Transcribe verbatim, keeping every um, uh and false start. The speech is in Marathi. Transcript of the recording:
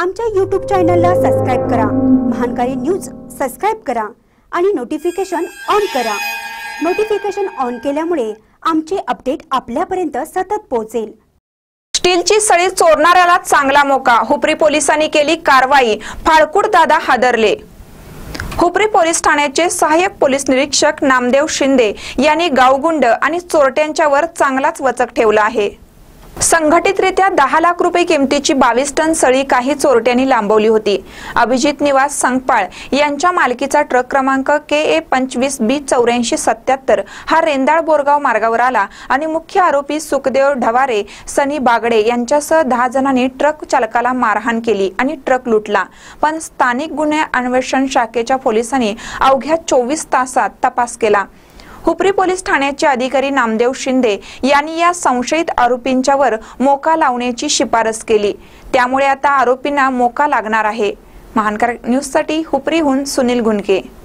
आमच्या यूट्यूब चॅनलला सबस्क्राइब करा, महानकारी न्यूज सबस्क्राइब करा आणि नोटिफिकेशन ऑन करा। नोटिफिकेशन ऑन केल्यामुळे आमचे अपडेट आपल्यापर्यंत सतत पोहोचेल। स्टीलची सळी चोरणाऱ्याला चांगला मोका, हुपरी पोलिसांनी केली कारवाई, फाळकुड दादा हादरले। हुपरी पोलीस ठाण्याचे सहाय्यक पोलीस निरीक्षक नामदेव शिंदे यांनी गावगुंड आणि चोरट्यांच्या वर चांगलाच वचक ठेवला आहे। संघटितरित्या दहा लाख रुपये किमतीची बावीस टन सळी काही चोरट्यांनी लांबवली होती। अभिजित निवास संगपाळ यांच्या मालकीचा ट्रक क्रमांक के ए पंचवीस बी चौऱ्याऐंशी सत्याहत्तर हा रेंदाळ बोरगाव मार्गावर आला आणि मुख्य आरोपी सुखदेव ढवारे, सनी बागडे यांच्यासह दहा जणांनी ट्रक चालकाला मारहाण केली आणि ट्रक लुटला। पण स्थानिक गुन्हे अन्वेषण शाखेच्या पोलिसांनी अवघ्या चोवीस तासात तपास केला। हुपरी पोलीस ठाण्याचे अधिकारी नामदेव शिंदे यांनी या संशयित आरोपींच्यावर मोका लावण्याची शिफारस केली, त्यामुळे आता आरोपींना मोका लागणार आहे। महानकर न्यूज साठी हुपरीहून सुनील गुंडके।